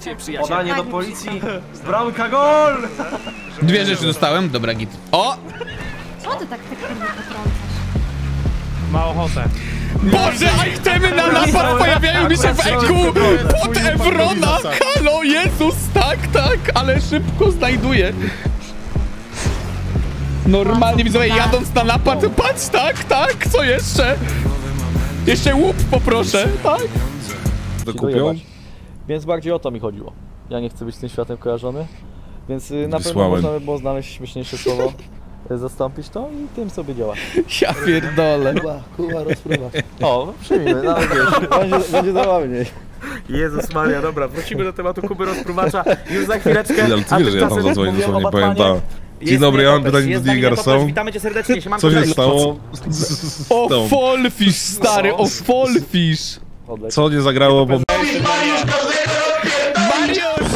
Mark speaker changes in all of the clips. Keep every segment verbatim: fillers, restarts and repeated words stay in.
Speaker 1: cię, przyjaciel.
Speaker 2: Podanie do policji. Bramka, gol!
Speaker 3: Dwie rzeczy dostałem, dobra git. O!
Speaker 4: Co ty tak tak kurwa potrącasz?
Speaker 5: Ma ochotę.
Speaker 3: Boże, a itemy na napad pojawiają mi się w E Q pod Evrona! Halo, Jezus, tak, tak, ale szybko znajduję. Normalnie widzowie, jadąc na napad, patrz, tak, tak, co jeszcze? Jeszcze łup poproszę, tak?
Speaker 6: To kupią? Więc bardziej o to mi chodziło. Ja nie chcę być tym światem kojarzony, więc y, na pewno można by było znaleźć śmieszniejsze słowo, y, zastąpić to i tym sobie działa.
Speaker 3: Ja pierdolę.
Speaker 6: Kuba, Kuba, rozpływa. O, przyjmijmy, nawet wiesz, będzie, będzie zabawniej.
Speaker 2: Jezus Maria, dobra, wrócimy do tematu Kuby Rozpruwacza już za chwileczkę.
Speaker 6: Ale ty wiesz, że ja tam zadzwonię, dosłownie powiem tak. Dzień dobry, ja mam pytanie do Digarson.
Speaker 2: Witamy cię serdecznie, się mam
Speaker 6: Co się stało?
Speaker 3: O Fallfish, stary, o Fallfish.
Speaker 6: Co nie zagrało, bo...
Speaker 3: Mariusz!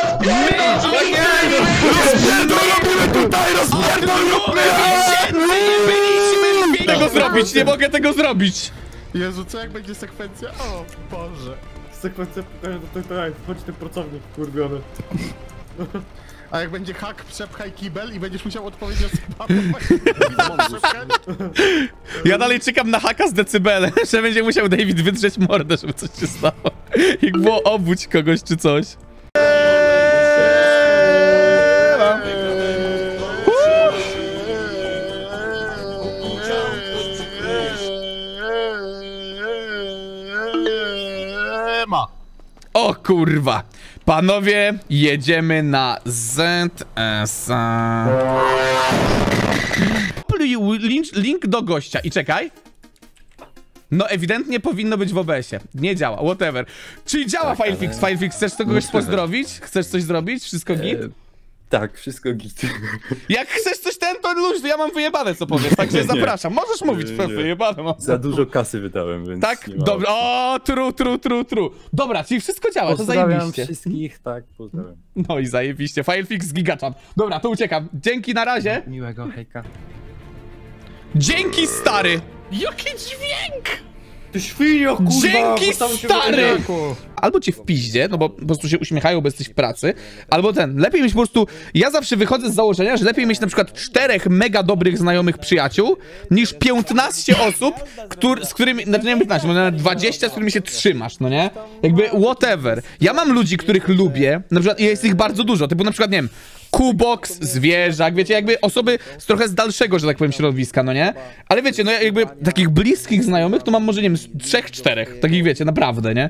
Speaker 3: Nie tego zrobić, nie mogę tego zrobić.
Speaker 5: Jezu, co jak będzie sekwencja? O Boże.
Speaker 2: Sekwencja pokaże do tutaj, wchodzi ten pracownik kurwiony.
Speaker 5: A jak będzie hak, przepchaj kibel i będziesz musiał odpowiedzieć o
Speaker 3: Ja dalej czekam na haka z decybelem, że będzie musiał David wydrzeć mordę, żeby coś się stało. Jak było obudź kogoś czy coś. O kurwa. Panowie, jedziemy na Z S. Link, link do gościa i czekaj. No ewidentnie powinno być w O B S-ie. Nie działa, whatever. Czyli działa tak, Firefix. Ale... Firefix, chcesz kogoś no, pozdrowić? Chcesz coś zrobić? Wszystko git? E,
Speaker 7: tak, wszystko git.
Speaker 3: Jak chcesz coś ten, to luź, ja mam wyjebane co powiesz, także zapraszam. Możesz mówić, nie, nie. wyjebane mam.
Speaker 7: Za dużo kasy wydałem, więc
Speaker 3: tak? Dobra, o, tru, tru, tru, tru. Dobra, czyli wszystko działa, to zajebiście.
Speaker 7: Wszystkich, tak, pozdrawiam.
Speaker 3: No i zajebiście, Firefix Gigachan. Dobra, to uciekam. Dzięki, na razie.
Speaker 7: Miłego, hejka.
Speaker 3: Dzięki, stary! Jaki dźwięk!
Speaker 2: Ty świnio, kurwa!
Speaker 3: Dzięki, stary! Albo cię w piździe, no bo po prostu się uśmiechają, bo jesteś w pracy, albo ten, lepiej mieć po prostu... Ja zawsze wychodzę z założenia, że lepiej mieć na przykład czterech mega dobrych znajomych przyjaciół, niż piętnaście osób, któr, z którymi... Znaczy nie piętnaście, może nawet dwadzieścia, z którymi się trzymasz, no nie? Jakby whatever. Ja mam ludzi, których lubię, na przykład jest ich bardzo dużo, typu na przykład, nie wiem, Kubox, Zwierzak, wiecie, jakby osoby z trochę z dalszego, że tak powiem, środowiska, no nie? Ale wiecie, no jakby takich bliskich znajomych to mam może, nie wiem, trzech, czterech, takich wiecie, naprawdę, nie?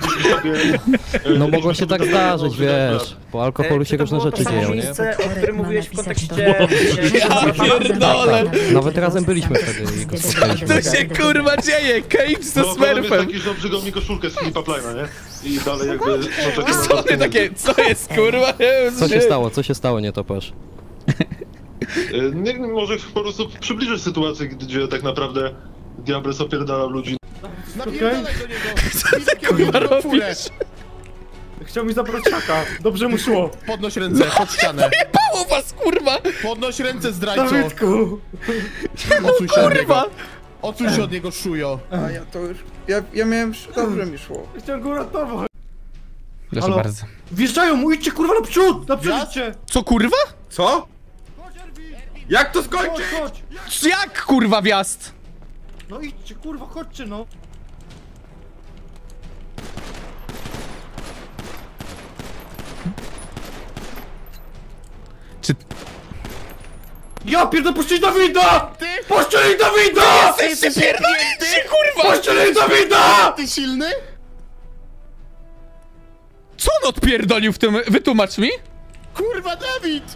Speaker 8: No mogło się tak zdarzyć, wiesz, po alkoholu się różne rzeczy dzieją, nie?
Speaker 2: O którym mówiłeś w kontekście...
Speaker 3: Ja pierdolę!
Speaker 8: Nawet razem byliśmy wtedy i go spotkaliśmy.
Speaker 3: Co się kurwa dzieje? Cage ze Smurfem!
Speaker 5: taki, że przyjął mi koszulkę z Filipa Plajna, nie? I dalej jakby...
Speaker 3: Co ty takie, co jest kurwa?
Speaker 8: Co się stało, co się stało, nie topasz?
Speaker 5: Nie wiem, może po prostu przybliżysz sytuację, gdzie tak naprawdę Diables opierdala ludzi. Napierdalaj do niego!
Speaker 3: Co ty kurwa robisz?
Speaker 2: Chciał mi zabrać haka, dobrze mu szło.
Speaker 5: Podnoś ręce, pod ścianę.
Speaker 3: Jebało was, kurwa!
Speaker 5: Podnoś ręce, zdrajco!
Speaker 2: Dawidku!
Speaker 5: Odsuń się od niego. Odsuń się od niego, szujo.
Speaker 9: A ja to już... Ja, ja miałem... Dobrze mi szło.
Speaker 2: Chciałem go uratować.
Speaker 3: Proszę
Speaker 2: Halo?
Speaker 3: bardzo.
Speaker 2: Wjeżdżają mu, idźcie kurwa naprzód! Naprzód!
Speaker 3: Co kurwa?
Speaker 9: Co? Jak to skończyć?
Speaker 2: Chodź, chodź!
Speaker 3: Jak kurwa wjazd?
Speaker 2: No idźcie kurwa, chodźcie no!
Speaker 3: Czy...
Speaker 2: Ja pierdolę, puścić Dawida! Ty? Puścili Dawida!
Speaker 3: Ty jesteś pierdolnięty, kurwa!
Speaker 2: Puścili Dawida!
Speaker 5: Ty silny?
Speaker 3: Co on odpierdolił w tym... Wytłumacz mi?
Speaker 5: Kurwa, Dawid!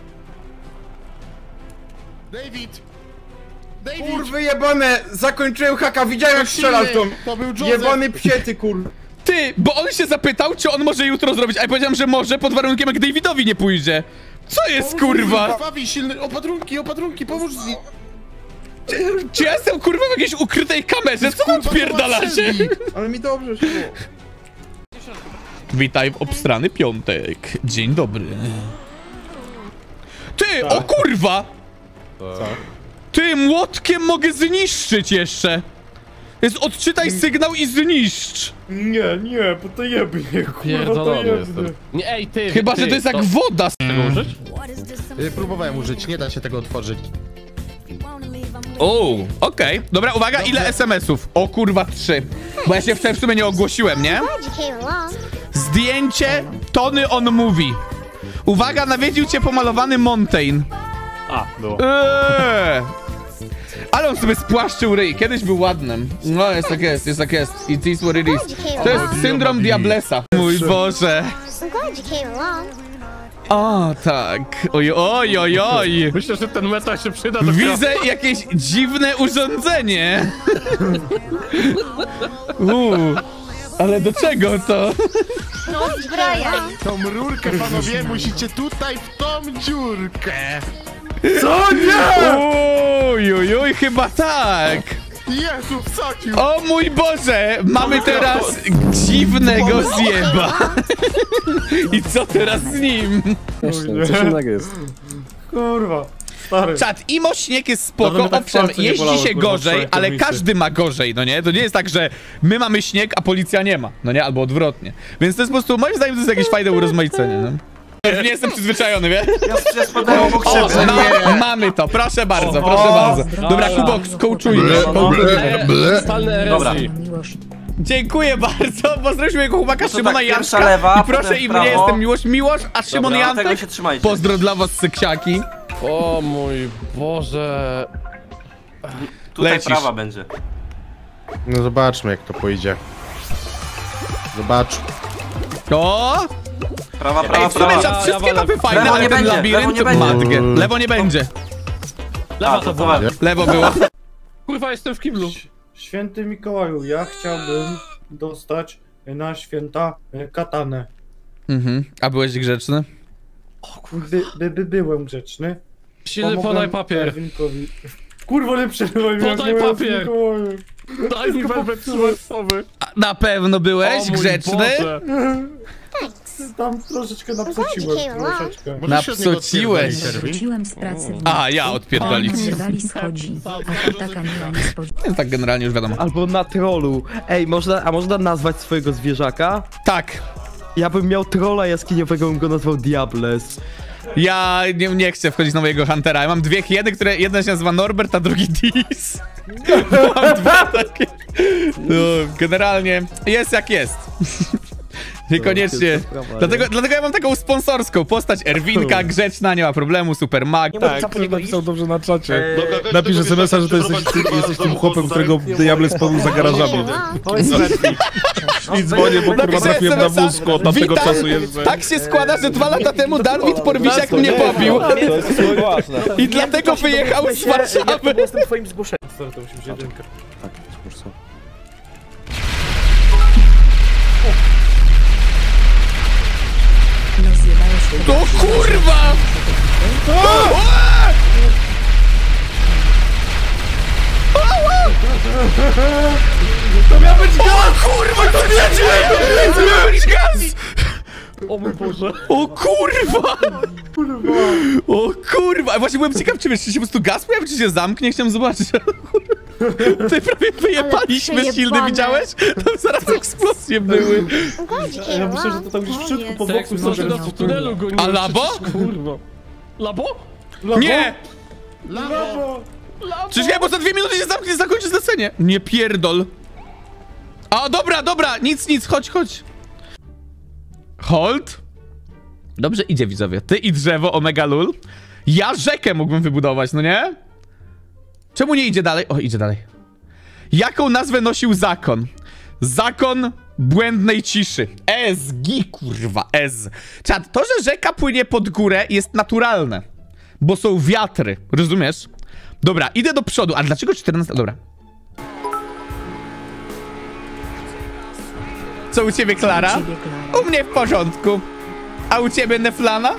Speaker 5: David! David!
Speaker 9: Kurwy jebane! Zakończyłem haka, widziałem jak strzelał tą...
Speaker 5: To był Joseph!
Speaker 9: Jebany psiety, kurwa!
Speaker 3: Ty, bo on się zapytał, czy on może jutro zrobić, a ja powiedziałem, że może, pod warunkiem, jak Davidowi nie pójdzie. Co jest, kurwa?
Speaker 5: Fabi, silny, opatrunki, opatrunki, pomóż z nim!
Speaker 3: Czy, czy ja jestem, kurwa, w jakiejś ukrytej kamerze? Co wy odpierdalacie?
Speaker 9: Ale mi dobrze szło.
Speaker 3: Witaj w obstrany piątek. Dzień dobry. Ty, o kurwa!
Speaker 7: Co?
Speaker 3: Ty, młotkiem mogę zniszczyć jeszcze! Jest odczytaj sygnał i zniszcz!
Speaker 2: Nie, nie, bo to jebnie, kurwa, to
Speaker 1: Pierdolony
Speaker 2: jebnie.
Speaker 1: jestem. Nie, ej, ty,
Speaker 3: Chyba,
Speaker 1: ty,
Speaker 3: że to jest jak woda.
Speaker 1: Tego użyć?
Speaker 9: Próbowałem użyć, nie da się tego otworzyć.
Speaker 3: O, okej. Okay. Dobra, uwaga, ile es em esów? O kurwa, trzy. Bo ja się wczoraj w sumie nie ogłosiłem, nie? Zdjęcie Tony on Movie. Uwaga, nawiedził cię pomalowany Montaigne.
Speaker 1: A, było.
Speaker 3: Eee. Ale on sobie spłaszczył ryj. Kiedyś był ładnym. No, jest tak jest, jest tak jest. It is what it is. To jest syndrom Diablesa. Mój Boże. O, tak. Oj, oj, oj, oj.
Speaker 1: Myślę, że ten metal się przyda do
Speaker 3: Widzę jakieś dziwne urządzenie. Uuu. Ale do czego to?
Speaker 4: No, zbraja.
Speaker 9: Tą rurkę, panowie, musicie tutaj w tą dziurkę.
Speaker 3: Co? Nie! Oj, oj, oj, chyba tak.
Speaker 9: Jezu, wsadził.
Speaker 3: O mój Boże, mamy teraz dziwnego zjeba. I co teraz z nim?
Speaker 7: Coś innego jest.
Speaker 2: Kurwa, stary.
Speaker 3: Czad, imo śnieg jest
Speaker 2: To
Speaker 3: spoko,
Speaker 2: by tak w
Speaker 3: owszem,
Speaker 2: Polsce nie
Speaker 3: jeździ
Speaker 2: bolało,
Speaker 3: się
Speaker 2: kurwa,
Speaker 3: gorzej,
Speaker 2: wczoraj
Speaker 3: ale
Speaker 2: komisy.
Speaker 3: każdy ma gorzej, no nie? To nie jest tak, że my mamy śnieg, a policja nie ma, no nie? Albo odwrotnie. Więc to jest po prostu, moim zdaniem to jest jakieś fajne urozmaicenie, no. Nie jestem przyzwyczajony, wiesz?
Speaker 2: Ja, ja spadałem obok
Speaker 3: O,
Speaker 2: siebie.
Speaker 3: ma, mamy to, proszę bardzo, proszę bardzo. Dobra, Kubok, skołczujmy.
Speaker 1: Stalne
Speaker 2: Dobra.
Speaker 1: erezji.
Speaker 3: Dziękuję bardzo, pozdrowiśmy mojego chłopaka
Speaker 2: to
Speaker 3: Szymona
Speaker 2: tak, pierwsza
Speaker 3: Janczka.
Speaker 2: lewa,
Speaker 3: I proszę,
Speaker 2: potem
Speaker 3: i
Speaker 2: w prawo.
Speaker 3: mnie jestem Miłosz Miłosz, a Szymon
Speaker 2: Dobra, tego
Speaker 3: Jantek.
Speaker 2: się trzymajcie.
Speaker 3: Pozdro dla was, seksiaki.
Speaker 1: O mój Boże.
Speaker 2: Tutaj
Speaker 3: Lecisz.
Speaker 2: prawa będzie.
Speaker 9: No zobaczmy, jak to pójdzie. Zobacz.
Speaker 3: O!
Speaker 2: Prawa,
Speaker 3: Ej,
Speaker 2: prawa,
Speaker 3: w sumie
Speaker 2: prawa.
Speaker 3: czas, wszystkie
Speaker 1: ja
Speaker 3: mapy fajne,
Speaker 2: Lewo
Speaker 3: ale
Speaker 2: nie
Speaker 3: ten
Speaker 2: będzie,
Speaker 3: labirynt
Speaker 2: lewo nie będzie.
Speaker 3: matkę. Lewo nie będzie.
Speaker 1: Lewa
Speaker 2: A,
Speaker 1: to
Speaker 2: to
Speaker 1: była.
Speaker 2: była.
Speaker 3: Lewo było.
Speaker 1: Kurwa, jestem w kiblu.
Speaker 10: Święty Mikołaju, ja chciałbym dostać na święta e, katanę.
Speaker 3: Mhm. A byłeś grzeczny?
Speaker 10: By, by, by byłem grzeczny.
Speaker 1: Silny,
Speaker 10: Pomogłem
Speaker 1: podaj papier.
Speaker 10: Erwinkowi. Kurwa, nie przerywaj mnie,
Speaker 1: Podaj
Speaker 10: jak
Speaker 1: papier.
Speaker 10: Mikołaju.
Speaker 1: Daj mi welwet szwarcowy.
Speaker 3: A, na pewno byłeś grzeczny?
Speaker 1: Boże.
Speaker 10: Tam troszeczkę napsociłem, troszeczkę.
Speaker 3: Napsociłeś.
Speaker 11: Wróciłem z pracy.
Speaker 3: A, ja odpierdolić.
Speaker 11: Dali schodzi, a to taka miła niespodzianka.
Speaker 3: Tak generalnie już wiadomo.
Speaker 6: Albo na trollu. Ej, można, a można nazwać swojego zwierzaka?
Speaker 3: Tak.
Speaker 6: Ja bym miał trolla jaskiniowego, bym go nazwał Diables.
Speaker 3: Ja nie, nie chcę wchodzić na mojego Huntera. Ja mam dwie hieny, które jedna się nazywa Norbert, a drugi Dis. Mam dwa takie. No, generalnie jest jak jest. Niekoniecznie. Dlatego, dlatego ja mam taką sponsorską postać Erwinka, grzeczna, nie ma problemu, super mag.
Speaker 12: Tak, ktoś napisał dobrze na czacie.
Speaker 5: Eee,
Speaker 12: Napisz es em es a, że to jesteś, ty, jesteś tym chłopem, którego Diable spadł za garażami. I dzwonię, bo kurwa trafiłem na wózko, od tamtego
Speaker 3: Witam.
Speaker 12: czasu jeszcze.
Speaker 3: Tak się składa, że dwa lata temu Darwin Porwisiak mnie pobił.
Speaker 6: To jest ważne.
Speaker 3: I dlatego wyjechał z Warszawy.
Speaker 2: Jestem twoim zgłoszeniem. Sorry, to musi być jedynka.
Speaker 3: O kurwa! O!
Speaker 2: To miał być gaz!
Speaker 3: O kurwa, to wiedziałem! To miał być gaz!
Speaker 1: O mój Boże.
Speaker 3: O kurwa! O kurwa! Właśnie byłem ciekaw, czy wiesz, czy się po prostu gaz pojawi, czy się zamknie, chciałem zobaczyć. Tutaj prawie wyjebaliśmy
Speaker 4: przejebane.
Speaker 3: silny, widziałeś? Tam zaraz eksplozje były.
Speaker 10: Ja myślę, że to tam gdzieś w środku po
Speaker 1: Tak,
Speaker 10: boku
Speaker 1: co ty
Speaker 10: sobie
Speaker 1: nas w tunelu goniłeś?
Speaker 3: A labo?
Speaker 1: Przecież, Kurwa. Labo?
Speaker 3: Nie!
Speaker 10: Labo!
Speaker 3: Przecież ja, bo za dwie minuty się zamknie, zakończy zlecenie. Nie pierdol. A dobra, dobra, nic, nic, chodź, chodź. Hold. Dobrze idzie, widzowie. Ty i drzewo, Omega Lul. Ja rzekę mógłbym wybudować, no nie? Czemu nie idzie dalej? O, idzie dalej. Jaką nazwę nosił zakon? Zakon błędnej ciszy. S G, kurwa, S. Czad, to, że rzeka płynie pod górę jest naturalne. Bo są wiatry, rozumiesz? Dobra, idę do przodu. A dlaczego czternaście? Dobra. Co u ciebie, Klara? U mnie w porządku. A u ciebie, Neflana?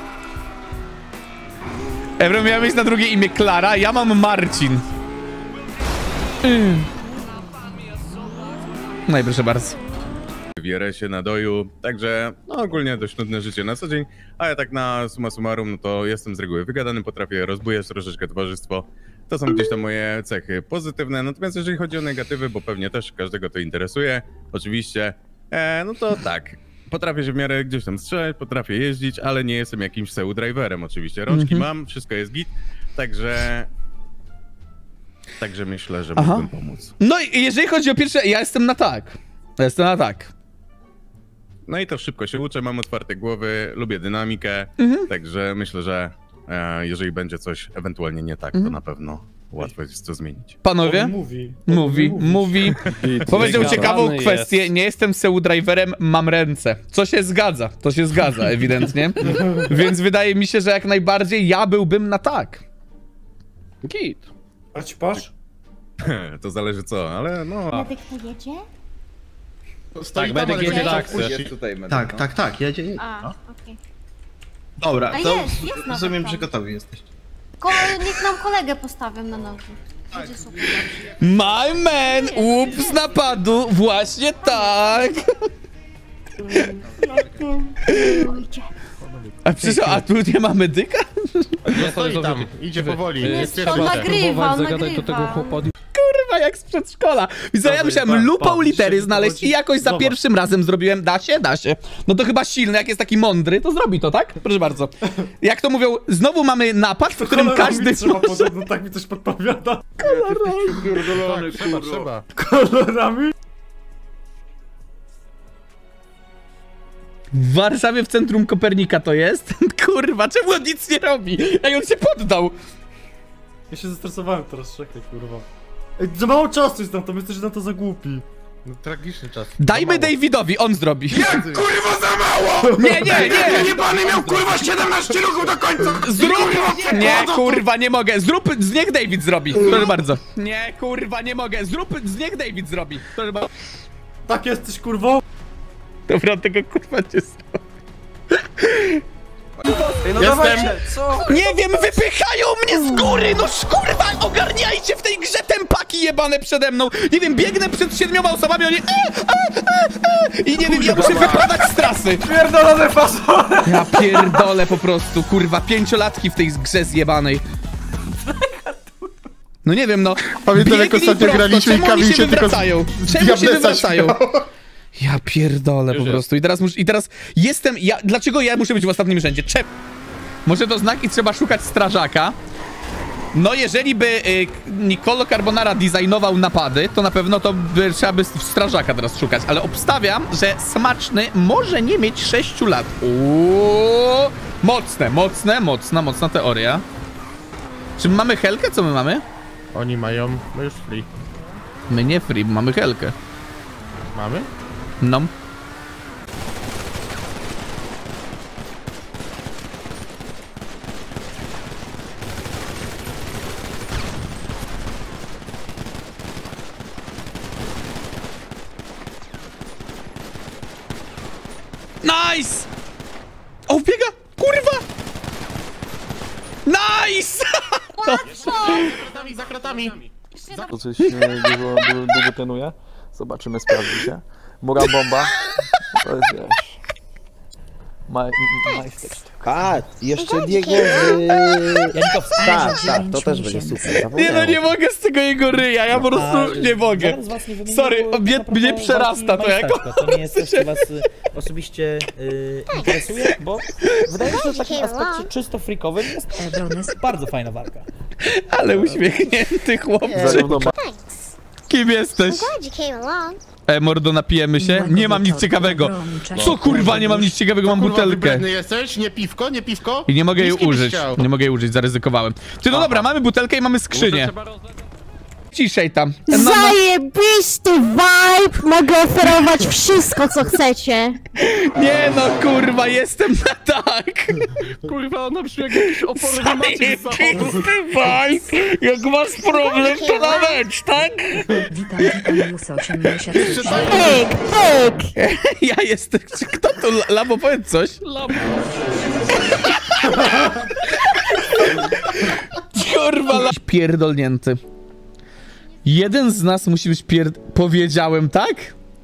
Speaker 3: Ebro, miała mieć na drugie imię Klara, ja mam Marcin. Mm. No i proszę bardzo.
Speaker 12: Wierę się nadoju, także no ogólnie dość nudne życie na co dzień, a ja tak na summa summarum, no to jestem z reguły wygadany, potrafię rozbujać troszeczkę towarzystwo. To są gdzieś tam moje cechy pozytywne, natomiast jeżeli chodzi o negatywy, bo pewnie też każdego to interesuje, oczywiście, e, no to tak. Potrafię się w miarę gdzieś tam strzelać, potrafię jeździć, ale nie jestem jakimś pseudo-driverem oczywiście. Rączki
Speaker 3: Mhm.
Speaker 12: mam, wszystko jest git, także... Także myślę, że
Speaker 3: Aha.
Speaker 12: mógłbym pomóc.
Speaker 3: No i jeżeli chodzi o pierwsze, ja jestem na tak. Ja jestem na tak.
Speaker 12: No i to szybko się uczę, mam otwarte głowy, lubię dynamikę,
Speaker 3: Mhm.
Speaker 12: także myślę, że e, jeżeli będzie coś ewentualnie nie tak, to
Speaker 3: Mhm.
Speaker 12: na pewno łatwo jest to zmienić.
Speaker 3: Panowie?
Speaker 10: On mówi. On
Speaker 3: Mówi,
Speaker 10: mówi.
Speaker 3: mówi. Powiedział
Speaker 8: Zgadany
Speaker 3: ciekawą
Speaker 8: jest.
Speaker 3: kwestię. Nie jestem pseudo-driverem, mam ręce. Co się zgadza? To się zgadza, ewidentnie. Więc wydaje mi się, że jak najbardziej ja byłbym na tak.
Speaker 8: Git.
Speaker 10: A ci pasz?
Speaker 12: To zależy co, ale no...
Speaker 4: Medyk pojedzie?
Speaker 8: Tak, medyk jedzie do akcji.
Speaker 9: Jest tutaj medyk,
Speaker 7: Tak,
Speaker 9: no.
Speaker 7: tak, tak, jedzie.
Speaker 4: A, okej.
Speaker 7: Dobra,
Speaker 4: A
Speaker 7: to
Speaker 4: jest, jest nawet
Speaker 7: rozumiem,
Speaker 4: tam.
Speaker 7: że gotowi jesteście.
Speaker 4: Ko niech nam kolegę postawią na nogi. Będzie super.
Speaker 3: My man, łup z napadu, właśnie tak.
Speaker 4: Idzie.
Speaker 3: A przecież, a tu nie ma medyka?
Speaker 8: Nie stoi tam,
Speaker 1: idzie powoli.
Speaker 4: Jest, on nagrywa, on
Speaker 8: zagadać do tego
Speaker 4: nagrywa.
Speaker 8: chłopodu.
Speaker 3: Kurwa, jak z przedszkola. Widzę, ja
Speaker 10: Dobra,
Speaker 3: musiałem
Speaker 10: pa-
Speaker 3: lupą
Speaker 10: pa-
Speaker 3: litery
Speaker 10: się
Speaker 3: znaleźć
Speaker 10: wychodzi.
Speaker 3: i jakoś za
Speaker 10: Zobacz.
Speaker 3: pierwszym razem zrobiłem, da się, da się. No to chyba silny, jak jest taki mądry, to zrobi to, tak? Proszę bardzo. Jak to mówią, znowu mamy napad, w którym
Speaker 10: Kolorami
Speaker 3: każdy
Speaker 10: trzeba
Speaker 3: może...
Speaker 10: podobno, tak mi coś podpowiada.
Speaker 5: Pierdolony,
Speaker 1: Trzeba,
Speaker 5: kurwa.
Speaker 1: trzeba.
Speaker 10: Kolorami?
Speaker 3: W Warszawie w centrum Kopernika to jest? Kurwa, czemu on nic nie robi? Ej, on się poddał.
Speaker 10: Ja się zestresowałem teraz, czekaj, kurwa. Ej, za mało czasu jest tam, to jesteś na to za głupi.
Speaker 1: No, tragiczny czas.
Speaker 3: Dajmy Davidowi, on zrobi.
Speaker 9: Kurwa za mało!
Speaker 3: Nie, nie, nie!
Speaker 9: Jebany miał kurwa siedemnaście ruchów do końca!
Speaker 3: Zrób! Nie, kurwa, nie mogę. Zrób, z niech David zrobi. Proszę bardzo. Nie, kurwa, nie mogę. Zrób, z niech David zrobi. Proszę bardzo.
Speaker 10: Tak jesteś, kurwo?
Speaker 3: Dobra, tego kurwa nie zrobię.
Speaker 9: Ej, no
Speaker 1: Jestem.
Speaker 9: dawajcie, co?
Speaker 3: Nie wiem, wypychają mnie z góry! No kurwa, ogarniajcie w tej grze tempaki jebane przede mną! Nie wiem, biegnę przed siedmioma osobami, oni... E, e, e, e, I nie wiem, ja muszę wypadać z trasy!
Speaker 9: Pierdolone fasole!
Speaker 3: Ja pierdolę po prostu, kurwa, pięciolatki w tej grze zjebanej. No nie wiem, no.
Speaker 1: Pamiętam, jak
Speaker 3: biegnij
Speaker 1: ostatnio
Speaker 3: prosto,
Speaker 1: graliśmy i
Speaker 3: czemu oni
Speaker 1: Kamil
Speaker 3: się
Speaker 1: się tylko
Speaker 3: wywracają?
Speaker 1: z
Speaker 3: Czemu się
Speaker 1: Diablesa
Speaker 3: wywracają?
Speaker 1: śmiał.
Speaker 3: Ja pierdolę po prostu. I teraz muszę, i teraz jestem, ja, dlaczego ja muszę być w ostatnim rzędzie? Czep. Może to znak i trzeba szukać strażaka. No jeżeli by y, Niccolo Carbonara designował napady, to na pewno to by, trzeba by strażaka teraz szukać. Ale obstawiam, że Smaczny może nie mieć sześciu lat. Uuu, mocne, mocne, mocna, mocna teoria. Czy my mamy Helkę? Co my mamy?
Speaker 1: Oni mają, my już free.
Speaker 3: My nie free, mamy Helkę.
Speaker 1: Mamy?
Speaker 3: No. Nice! O, biega! Kurwa! Nice!
Speaker 1: Kratami, za kratami.
Speaker 6: To coś e, dużo, dużo, długo trenuje. Zobaczymy, sprawdzi się. Mura bomba. To jest, wiesz... Maj, majstersztyk.
Speaker 7: A, jeszcze Diego
Speaker 11: Janikowski.
Speaker 7: Tak, tak, to też będzie super.
Speaker 3: Nie no, nie mogę z tego jego ryja, ja po prostu nie mogę. Sorry, mnie, mnie przerasta to jako...
Speaker 7: To nie jest coś, co was y, osobiście y, interesuje, bo wydaje mi się, że w takim aspekcie czysto freakowym jest bardzo fajna walka.
Speaker 3: Ale uśmiechnięty chłopczyk.
Speaker 6: Zarówno ma...
Speaker 3: Kim jesteś? E, mordo, napijemy się? Nie mam nic ciekawego. Co kurwa, nie mam nic ciekawego, mam
Speaker 1: Kurwa,
Speaker 3: butelkę.
Speaker 1: wybredny jesteś? Nie piwko, nie piwko?
Speaker 3: I nie mogę jej
Speaker 1: Whisky byś
Speaker 3: użyć.
Speaker 1: chciał.
Speaker 3: Nie mogę jej użyć, zaryzykowałem. Ty, no dobra, mamy butelkę i mamy skrzynię. Ciszej tam. No, no.
Speaker 4: Zajebisty vibe! Mogę oferować wszystko, co chcecie.
Speaker 3: Nie no, kurwa, jestem na tak.
Speaker 1: Kurwa, ona brzmi jak jakiś oporny Maciek z zachodu.
Speaker 3: Vibe. Jak masz problem, to na mecz, tak?
Speaker 11: Witam, witam, Jus osiemdziesiąt.
Speaker 4: Pyk, pyk!
Speaker 3: Ja jestem... Czy kto to? Labo, powiedz coś.
Speaker 1: Labo.
Speaker 3: Kurwa, la... Pierdolnięty. Jeden z nas musi być pierd... Powiedziałem, tak?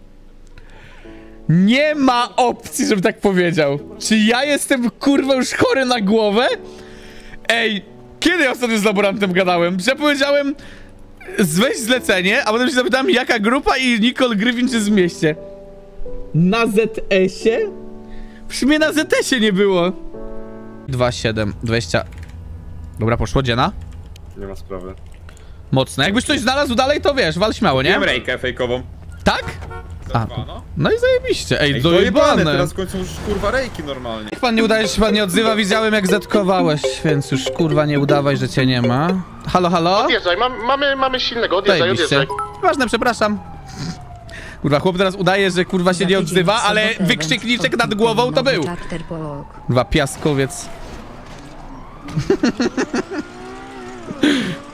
Speaker 3: Nie ma opcji, żebym tak powiedział. Czy ja jestem, kurwa, już chory na głowę? Ej, Kiedy ja ostatnio z laborantem gadałem? Że powiedziałem, weź zlecenie, a potem się zapytałem, jaka grupa i Nicole Griffin czy z mieście. Na Z S-ie? Przecież mnie na Z S-ie nie było. dwa siedem, dwadzieścia. Dobra, poszło, dziena.
Speaker 9: Nie ma sprawy.
Speaker 3: Mocne. Jakbyś coś znalazł dalej, to wiesz, wal śmiało, nie?
Speaker 9: Wiem rejkę fejkową.
Speaker 3: Tak? A, no i zajebiście. Ej,
Speaker 9: Ej,
Speaker 3: dojebane.
Speaker 9: dojebane, teraz w końcu już kurwa rejki normalnie.
Speaker 3: Jak pan nie udaje, że się pan nie odzywa, widziałem jak zetkowałeś, więc już kurwa nie udawaj, że cię nie ma. Halo, halo?
Speaker 13: Odjeżdżaj, mam, mamy, mamy silnego, odjeżdżaj,
Speaker 3: Zajebiście.
Speaker 13: odjeżdżaj.
Speaker 3: Ważne, przepraszam. Kurwa, chłop teraz udaje, że kurwa się nie odzywa, ale wykrzykniczek nad głową to był. Kurwa, piaskowiec.